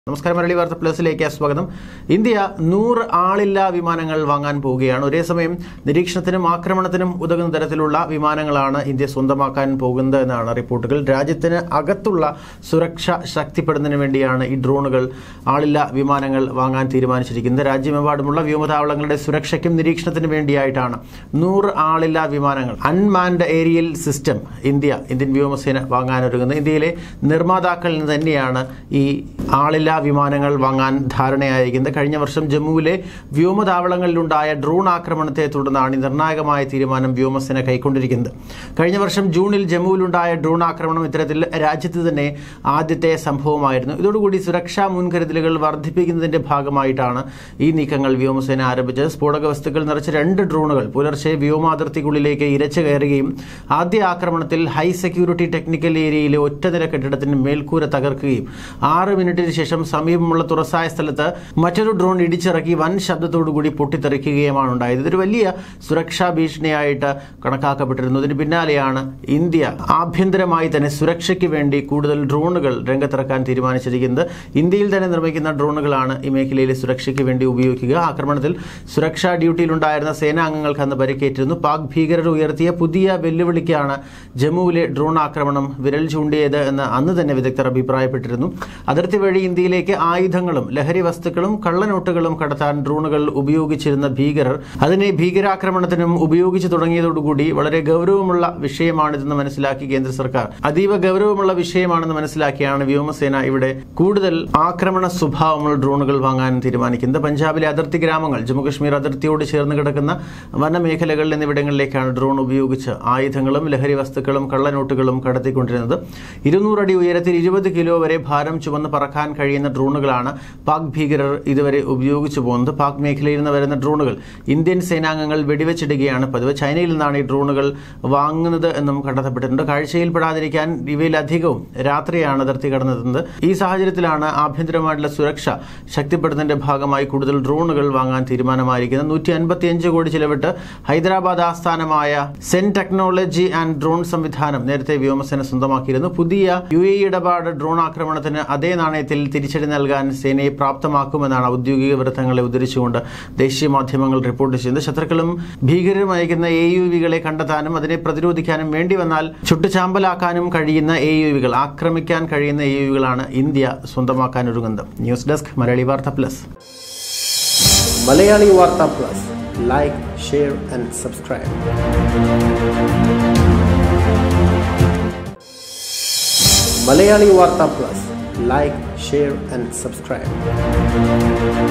നമസ്കാരം മലയാളി വാർത്ത പ്ലസിലേക്ക് സ്വാഗതം. ഇന്ത്യ 100 ആളില്ലാ വിമാനങ്ങൾ വാങ്ങാൻ പോവുകയാണ്. ഒരേസമയം നിരീക്ഷണത്തിനും ആക്രമണത്തിനും ഉതകുന്ന തരത്തിലുള്ള വിമാനങ്ങളാണ് ഇന്ത്യ സ്വന്തമാക്കാൻ പോകുന്നത് എന്നാണ് റിപ്പോർട്ടുകൾ. രാജ്യത്തിന് അകത്തുള്ള സുരക്ഷ ശക്തിപ്പെടുന്നതിന് വേണ്ടിയാണ് ഈ ഡ്രോണുകൾ ആളില്ലാ വിമാനങ്ങൾ വാങ്ങാൻ തീരുമാനിച്ചിരിക്കുന്നത്. രാജ്യമെമ്പാടുമുള്ള വ്യോമതാവളങ്ങളുടെ സുരക്ഷയ്ക്കും നിരീക്ഷണത്തിനും വേണ്ടിയായിട്ടാണ് 100 ആളില്ലാ വിമാനങ്ങൾ അൺമാൻഡ് ഏരിയൽ സിസ്റ്റം ഇന്ത്യൻ വ്യോമസേന വാങ്ങാനൊരുങ്ങുന്നത്. ഇന്ത്യയിലെ നിർമ്മാതാക്കളിൽ നിന്ന് തന്നെയാണ് ഈ ആളില്ലാ വിമാനങ്ങൾ വാങ്ങാൻ ധാരണയായിരിക്കുന്നത്. കഴിഞ്ഞ വർഷം ജമ്മുവിലെ വ്യോമതാവളങ്ങളിലുണ്ടായ ഡ്രോൺ ആക്രമണത്തെ തുടർന്നാണ് നിർണായകമായ തീരുമാനം വ്യോമസേന കൈക്കൊണ്ടിരിക്കുന്നത്. കഴിഞ്ഞ വർഷം ജൂണിൽ ജമ്മുവിലുണ്ടായ ഡ്രോൺ ആക്രമണം ഇത്തരത്തിൽ രാജ്യത്ത് തന്നെ ആദ്യത്തെ സംഭവമായിരുന്നു. ഇതോടുകൂടി സുരക്ഷാ മുൻകരുതലുകൾ വർദ്ധിപ്പിക്കുന്നതിന്റെ ഭാഗമായിട്ടാണ് ഈ നീക്കങ്ങൾ വ്യോമസേന ആരംഭിച്ചത്. സ്ഫോടക വസ്തുക്കൾ നിറച്ച 2 ഡ്രോണുകൾ പുലർച്ചെ വ്യോമാതിർത്തിക്കുള്ളിലേക്ക് ഇരച്ചു കയറുകയും ആദ്യ ആക്രമണത്തിൽ ഹൈ സെക്യൂരിറ്റി ടെക്നിക്കൽ ഏരിയയിലെ ഒറ്റനില കെട്ടിടത്തിന് മേൽക്കൂര തകർക്കുകയും 6 മിനിറ്റിന് ശേഷം സമീപമുള്ള തുറസായ സ്ഥലത്ത് മറ്റൊരു ഡ്രോൺ ഇടിച്ചിറക്കി വൻ ശബ്ദത്തോടുകൂടി പൊട്ടിത്തെറിക്കുകയുമാണ് ഉണ്ടായത്. ഇതൊരു വലിയ സുരക്ഷാ ഭീഷണിയായിട്ട് കണക്കാക്കപ്പെട്ടിരുന്നു. ഇതിന് പിന്നാലെയാണ് ഇന്ത്യ ആഭ്യന്തരമായി തന്നെ സുരക്ഷയ്ക്ക് വേണ്ടി കൂടുതൽ ഡ്രോണുകൾ രംഗത്തിറക്കാൻ തീരുമാനിച്ചിരിക്കുന്നത്. ഇന്ത്യയിൽ തന്നെ നിർമ്മിക്കുന്ന ഡ്രോണുകളാണ് ഈ മേഖലയിലെ സുരക്ഷയ്ക്ക് വേണ്ടി ഉപയോഗിക്കുക. ആക്രമണത്തിൽ സുരക്ഷാ ഡ്യൂട്ടിയിലുണ്ടായിരുന്ന സേനാംഗങ്ങൾക്ക് അന്ന് പരിക്കേറ്റിരുന്നു. പാക് ഭീകരർ ഉയർത്തിയ പുതിയ വെല്ലുവിളിക്കാണ് ജമ്മുവിലെ ഡ്രോൺ ആക്രമണം വിരൽ ചൂണ്ടിയത് എന്ന് അന്ന് തന്നെ വിദഗ്ധർ അഭിപ്രായപ്പെട്ടിരുന്നു. അതിർത്തി വഴി ഇന്ത്യയിലേക്ക് ആയുധങ്ങളും ലഹരി വസ്തുക്കളും കള്ളനോട്ടുകളും കടത്താൻ ഡ്രോണുകൾ ഉപയോഗിച്ചിരുന്ന ഭീകരർ അതിനെ ഭീകരാക്രമണത്തിനും ഉപയോഗിച്ചു തുടങ്ങിയതോടുകൂടി വളരെ ഗൗരവമുള്ള വിഷയമാണിതെന്ന് മനസ്സിലാക്കി കേന്ദ്ര സർക്കാർ അതീവ ഗൗരവമുള്ള വിഷയമാണെന്ന് മനസ്സിലാക്കിയാണ് വ്യോമസേന ഇവിടെ കൂടുതൽ ആക്രമണ സ്വഭാവമുള്ള ഡ്രോണുകൾ വാങ്ങാൻ തീരുമാനിക്കുന്നത്. പഞ്ചാബിലെ അതിർത്തി ഗ്രാമങ്ങൾ, ജമ്മുകശ്മീർ അതിർത്തിയോട് ചേർന്ന് കിടക്കുന്ന വനമേഖലകൾ എന്നിവിടങ്ങളിലേക്കാണ് ഡ്രോൺ ഉപയോഗിച്ച് ആയുധങ്ങളും ലഹരി വസ്തുക്കളും കള്ളനോട്ടുകളും കടത്തിക്കൊണ്ടിരുന്നത്. 200 അടി ഉയരത്തിൽ 20 കിലോ വരെ ഭാരം ചുമന്ന് പറക്കാൻ കഴിയുന്ന ഡ്രോണുകളാണ് പാക് ഭീകരർ ഇതുവരെ ഉപയോഗിച്ചു പോകുന്നത്. പാക് മേഖലയിൽ നിന്ന് വരുന്ന ഡ്രോണുകൾ ഇന്ത്യൻ സേനാംഗങ്ങൾ വെടിവെച്ചിടുകയാണ് പതിവ്. ചൈനയിൽ നിന്നാണ് ഈ ഡ്രോണുകൾ വാങ്ങുന്നത് എന്നും കണ്ടെത്തപ്പെട്ടിട്ടുണ്ട്. കാഴ്ചയിൽപ്പെടാതിരിക്കാൻ ഇവയിലധികവും രാത്രിയാണ് അതിർത്തി കടന്നെത്തുന്നത്. ഈ സാഹചര്യത്തിലാണ് ആഭ്യന്തരമായിട്ടുള്ള സുരക്ഷ ശക്തിപ്പെടുത്തുന്നതിന്റെ ഭാഗമായി കൂടുതൽ ഡ്രോണുകൾ വാങ്ങാൻ തീരുമാനമായിരിക്കുന്നത്. 155 കോടി ചിലവിട്ട് ഹൈദരാബാദ് ആസ്ഥാനമായ സെൻ ടെക്നോളജി ആൻഡ് ഡ്രോൺ സംവിധാനം നേരത്തെ വ്യോമസേന സ്വന്തമാക്കിയിരുന്നു. പുതിയ UAE ഇടപാട് ഡ്രോൺ ആക്രമണത്തിന് അതേ നാണയത്തിൽ തിരിച്ചടി നൽകാൻ സേനയെ പ്രാപ്തമാക്കുമെന്നാണ് ഔദ്യോഗിക വൃത്തങ്ങളെ ഉദ്ധരിച്ചുകൊണ്ട് ദേശീയ മാധ്യമങ്ങൾ റിപ്പോർട്ട് ചെയ്യുന്നത്. ശത്രുക്കളും ഭീകരരും അയക്കുന്ന AUVകളെ കണ്ടെത്താനും അതിനെ പ്രതിരോധിക്കാനും വേണ്ടി വന്നാൽ ചുട്ടുചാമ്പലാക്കാനും കഴിയുന്ന AUVകൾ, ആക്രമിക്കാൻ കഴിയുന്ന AUVകളാണ് ഇന്ത്യ സ്വന്തമാക്കാൻ ഒരുങ്ങുന്നത്. News desk Malayali Vartha plus. Malayali Vartha plus. Like, share and subscribe. Malayali Vartha plus. Like, share and subscribe.